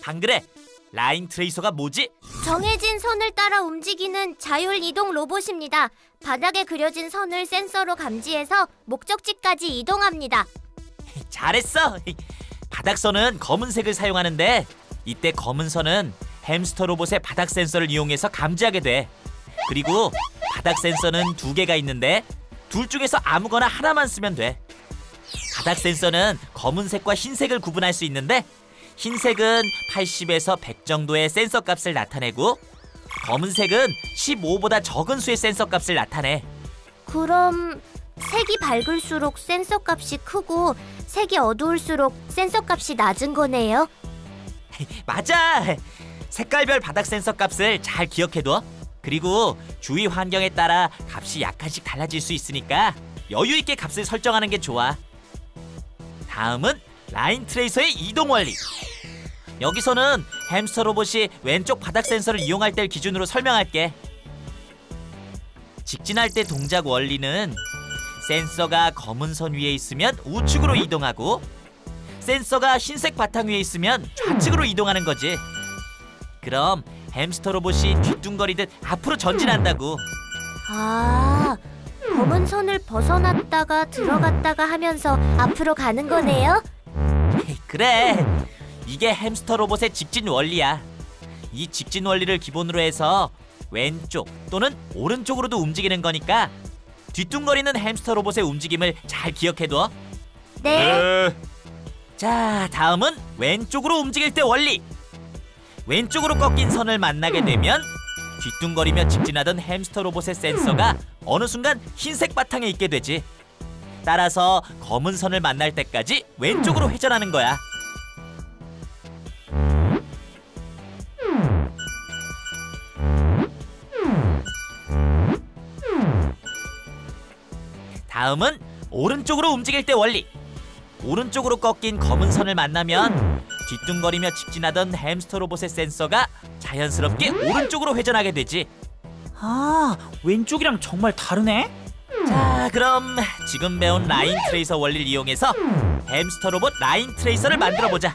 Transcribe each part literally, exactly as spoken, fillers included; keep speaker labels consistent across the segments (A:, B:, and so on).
A: 방그레, 라인 트레이서가 뭐지?
B: 정해진 선을 따라 움직이는 자율 이동 로봇입니다. 바닥에 그려진 선을 센서로 감지해서 목적지까지 이동합니다.
A: 잘했어! 바닥선은 검은색을 사용하는데 이때 검은 선은 햄스터 로봇의 바닥 센서를 이용해서 감지하게 돼. 그리고 바닥 센서는 두 개가 있는데 둘 중에서 아무거나 하나만 쓰면 돼. 바닥 센서는 검은색과 흰색을 구분할 수 있는데 흰색은 팔십에서 백 정도의 센서 값을 나타내고 검은색은 십오보다 적은 수의 센서 값을 나타내.
B: 그럼 색이 밝을수록 센서 값이 크고 색이 어두울수록 센서 값이 낮은 거네요?
A: 맞아! 색깔별 바닥 센서 값을 잘 기억해둬. 그리고 주위 환경에 따라 값이 약간씩 달라질 수 있으니까 여유 있게 값을 설정하는 게 좋아. 다음은 라인 트레이서의 이동 원리. 여기서는 햄스터 로봇이 왼쪽 바닥 센서를 이용할 때를 기준으로 설명할게. 직진할 때 동작 원리는 센서가 검은 선 위에 있으면 우측으로 이동하고 센서가 흰색 바탕 위에 있으면 좌측으로 이동하는 거지. 그럼 햄스터 로봇이 뒤뚱거리듯 앞으로 전진한다고.
B: 아, 검은 선을 벗어났다가 들어갔다가 하면서 앞으로 가는 거네요?
A: 그래, 이게 햄스터 로봇의 직진 원리야. 이 직진 원리를 기본으로 해서 왼쪽 또는 오른쪽으로도 움직이는 거니까 뒤뚱거리는 햄스터 로봇의 움직임을 잘 기억해둬.
B: 네.
C: 네.
A: 자, 다음은 왼쪽으로 움직일 때 원리. 왼쪽으로 꺾인 선을 만나게 되면 뒤뚱거리며 직진하던 햄스터 로봇의 센서가 어느 순간 흰색 바탕에 있게 되지. 따라서 검은 선을 만날 때까지 왼쪽으로 회전하는 거야. 다음은 오른쪽으로 움직일 때 원리. 오른쪽으로 꺾인 검은 선을 만나면 뒤뚱거리며 직진하던 햄스터 로봇의 센서가 자연스럽게 오른쪽으로 회전하게 되지.
D: 아, 왼쪽이랑 정말 다르네?
A: 자, 그럼 지금 배운 라인 트레이서 원리를 이용해서 햄스터 로봇 라인 트레이서를 만들어보자.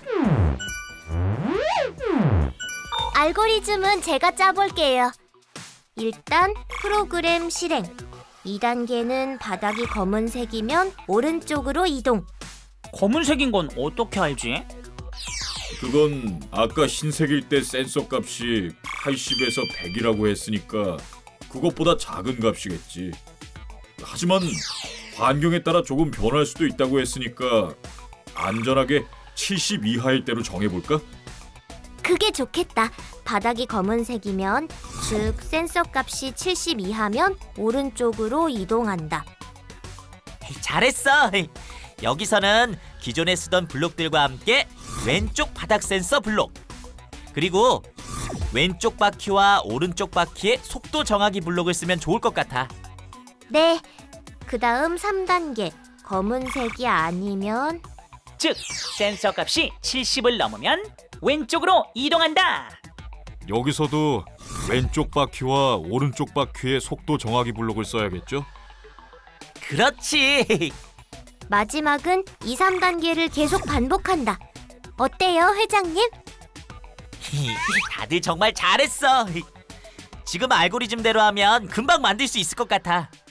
B: 알고리즘은 제가 짜볼게요. 일단 프로그램 실행. 이 단계는 바닥이 검은색이면 오른쪽으로 이동.
D: 검은색인 건 어떻게 알지?
C: 그건 아까 흰색일 때 센서 값이 팔십에서 백이라고 했으니까 그것보다 작은 값이겠지. 하지만 환경에 따라 조금 변할 수도 있다고 했으니까 안전하게 칠십 이하일 대로 정해볼까?
B: 그게 좋겠다. 바닥이 검은색이면, 즉 센서 값이 칠십 이하면 오른쪽으로 이동한다.
A: 잘했어. 여기서는 기존에 쓰던 블록들과 함께 왼쪽 바닥 센서 블록, 그리고 왼쪽 바퀴와 오른쪽 바퀴의 속도 정하기 블록을 쓰면 좋을 것 같아.
B: 네, 그 다음 삼 단계. 검은색이 아니면,
D: 즉, 센서 값이 칠십을 넘으면 왼쪽으로 이동한다.
C: 여기서도 왼쪽 바퀴와 오른쪽 바퀴의 속도 정하기 블록을 써야겠죠?
A: 그렇지.
B: 마지막은 이, 삼 단계를 계속 반복한다. 어때요, 회장님?
A: 다들 정말 잘했어. 지금 알고리즘대로 하면 금방 만들 수 있을 것 같아.